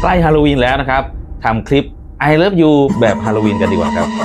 ใกล้ฮาโลวีนแล้วนะครับทำคลิป I Love You แบบฮาโลวีนกันดีกว่าครับ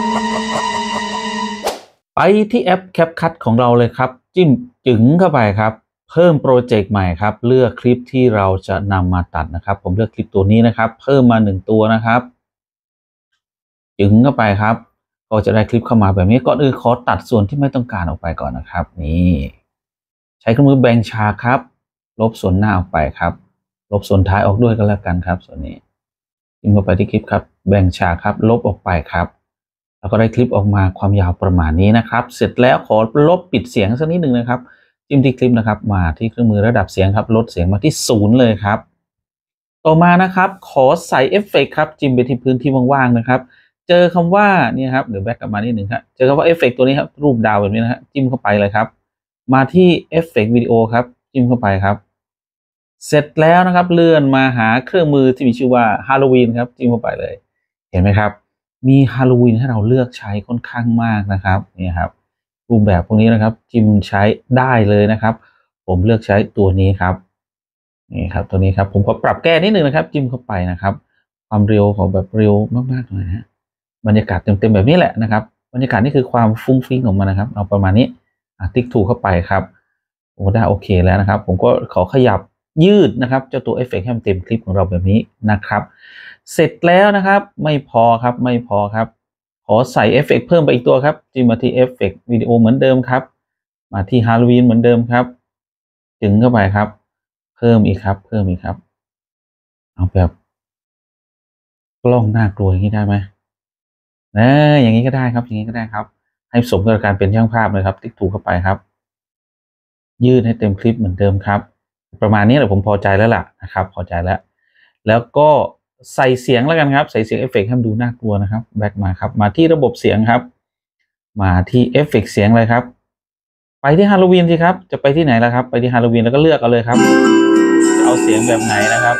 ไปที่แอป CapCut ของเราเลยครับจิ้มจึงเข้าไปครับเพิ่มโปรเจกต์ใหม่ครับเลือกคลิปที่เราจะนำมาตัดนะครับผมเลือกคลิปตัวนี้นะครับเพิ่มมา1ตัวนะครับจึงเข้าไปครับก็จะได้คลิปเข้ามาแบบนี้ก่อนอื่นขอตัดส่วนที่ไม่ต้องการออกไปก่อนนะครับนี่ใช้เครื่องมือแบ่งฉากครับลบส่วนหน้าออกไปครับลบส่วนท้ายออกด้วยก็แล้วกันครับส่วนนี้จิ้มเข้าไปที่คลิปครับแบ่งฉากครับลบออกไปครับแล้วก็ได้คลิปออกมาความยาวประมาณนี้นะครับเสร็จแล้วขอลบปิดเสียงสักนิดหนึ่งนะครับจิ้มที่คลิปนะครับมาที่เครื่องมือระดับเสียงครับลดเสียงมาที่0เลยครับต่อมานะครับขอใส่เอฟเฟกต์ครับจิ้มไปที่พื้นที่ว่างๆนะครับเจอคำว่านี่ครับเดี๋ยวแบ็กกลับมานิดหนึ่งครับเจอคำว่าเอฟเฟกต์ตัวนี้ครับรูปดาวแบบนี้นะฮะจิ้มเข้าไปเลยครับมาที่เอฟเฟกต์วิดีโอครับจิ้มเข้าไปครับเสร็จแล้วนะครับเลื่อนมาหาเครื่องมือที่มีชื่อว่าฮาโลวีนครับจิ้มเข้าไปเลยเห็นไหมครับมีฮาโลวีนให้เราเลือกใช้ค่อนข้างมากนะครับนี่ครับรูปแบบพวกนี้นะครับจิ้มใช้ได้เลยนะครับผมเลือกใช้ตัวนี้ครับนี่ครับตัวนี้ครับผมก็ปรับแก้นิดนึงนะครับจิ้มเข้าไปนะครับความเร็วของแบบเร็วมากๆหน่อยนะบรรยากาศเต็มๆแบบนี้แหละนะครับบรรยากาศนี่คือความฟุ้งฟิ้งของมันนะครับเอาประมาณนี้ติ๊กถูกเข้าไปครับโอ้ได้โอเคแล้วนะครับผมก็ขอขยับยืดนะครับเจ้าตัวเอฟเฟกต์ให้มันเต็มคลิปของเราแบบนี้นะครับเสร็จแล้วนะครับไม่พอครับขอใส่เอฟเฟกต์เพิ่มไปอีกตัวครับจิ้มมาที่เอฟเฟกต์วิดีโอเหมือนเดิมครับมาที่ฮาโลวีนเหมือนเดิมครับจึงเข้าไปครับเพิ่มอีกครับเอาแบบกล้องน่ากลัวอย่างนี้ได้ไหมอย่างนี้ก็ได้ครับอย่างนี้ก็ได้ครับให้สมกับการเป็นช่างภาพเลยครับติ๊กถูกเข้าไปครับยืดให้เต็มคลิปเหมือนเดิมครับประมาณนี้แหละผมพอใจแล้วล่ะนะครับพอใจแล้วก็ใส่เสียงแล้วกันครับใส่เสียงเอฟเฟกต์ให้มันดูน่ากลัวนะครับแบ็กมาครับมาที่ระบบเสียงครับมาที่เอฟเฟกต์เสียงเลยครับไปที่ฮาโลวีนสิครับจะไปที่ไหนล่ะครับไปที่ฮาโลวีนแล้วก็เลือกเอาเลยครับจะเอาเสียงแบบไหนนะครับ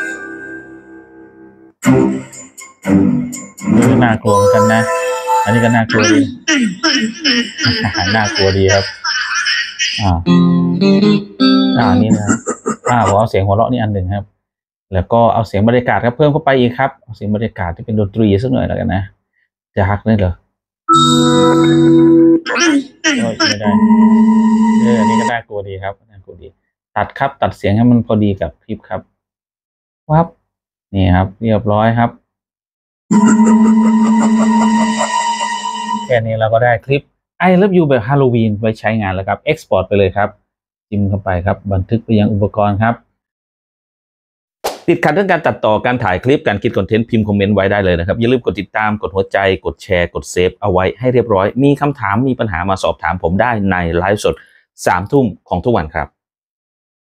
น่ากลัวเหมือนกันนะอันนี้ก็น่ากลัวดีน่ากลัวดีครับนี่นะผมเอาเสียงหัวเราะนี่อันหนึ่งครับแล้วก็เอาเสียงบรรยากาศครับเพิ่มเข้าไปอีกครับเอาเสียงบรรยากาศที่เป็นดนตรีสักหน่อยแล้วกันนะจะฮักได้เหรอไม่ได้อันนี้ก็น่ากลัวดีครับน่ากลัวดีตัดครับตัดเสียงให้มันพอดีกับคลิปครับวับนี่ครับเรียบร้อยครับแค่นี้เราก็ได้คลิป I Love You แบบฮาโลวีนไว้ใช้งานแล้วครับ Export ไปเลยครับจิ้มเข้าไปครับบันทึกไปยังอุปกรณ์ครับติดขัดเรื่องการตัดต่อการถ่ายคลิปการคิดคอนเทนต์พิมพ์คอมเมนต์ไว้ได้เลยนะครับอย่าลืมกดติดตามกดหัวใจกดแชร์กดเซฟเอาไว้ให้เรียบร้อยมีคำถามมีปัญหามาสอบถามผมได้ในไลฟ์สด 3 ทุ่มของทุกวันครับ